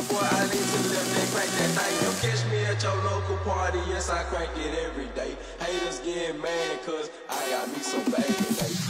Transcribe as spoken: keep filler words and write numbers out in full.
boy, I need to live and crank that thing. You catch me at your local party, yes, I crank it every day. Haters get mad, cause I got me some bad today.